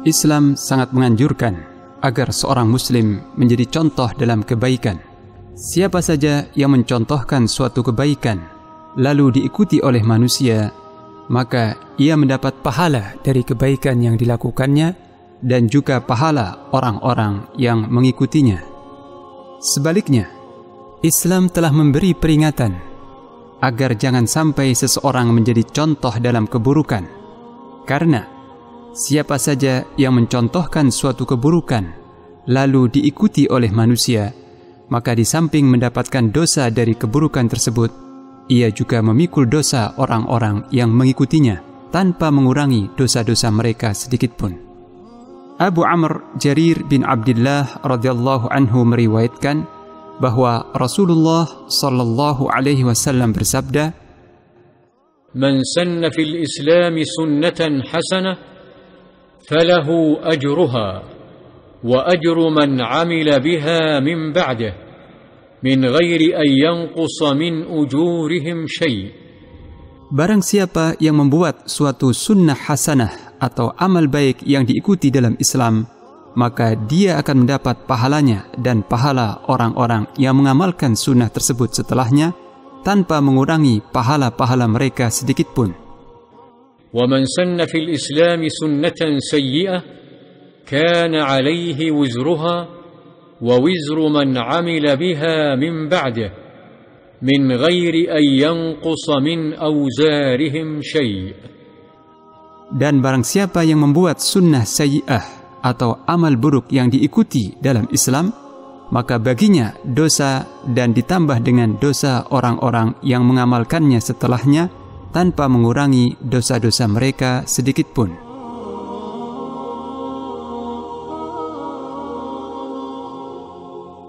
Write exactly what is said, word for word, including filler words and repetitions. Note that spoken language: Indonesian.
Islam sangat menganjurkan agar seorang muslim menjadi contoh dalam kebaikan. Siapa saja yang mencontohkan suatu kebaikan lalu diikuti oleh manusia, maka ia mendapat pahala dari kebaikan yang dilakukannya dan juga pahala orang-orang yang mengikutinya. Sebaliknya, Islam telah memberi peringatan agar jangan sampai seseorang menjadi contoh dalam keburukan, karena siapa saja yang mencontohkan suatu keburukan lalu diikuti oleh manusia, maka di samping mendapatkan dosa dari keburukan tersebut, ia juga memikul dosa orang-orang yang mengikutinya tanpa mengurangi dosa-dosa mereka sedikitpun. Abu Amr Jarir bin Abdullah radhiyallahu anhu meriwayatkan bahwa Rasulullah sallallahu alaihi wasallam bersabda, "Man sanna fil Islam sunnatan hasanah falahu ajruha wa ajru man 'amila biha min ba'dih min ghairi an yanqusa min ujurihim syai'." Barang siapa yang membuat suatu sunnah hasanah atau amal baik yang diikuti dalam Islam, maka dia akan mendapat pahalanya dan pahala orang-orang yang mengamalkan sunnah tersebut setelahnya tanpa mengurangi pahala-pahala mereka sedikitpun. Wa man sanna fil Islam sunnatan sayyi'ah كان عليه وزرها ووزر من عمل بها من بعده من غير أن ينقص من أوزارهم شيء. Dan barang siapa yang membuat sunnah sayyi'ah atau amal buruk yang diikuti dalam Islam, maka baginya dosa dan ditambah dengan dosa orang-orang yang mengamalkannya setelahnya tanpa mengurangi dosa-dosa mereka sedikitpun.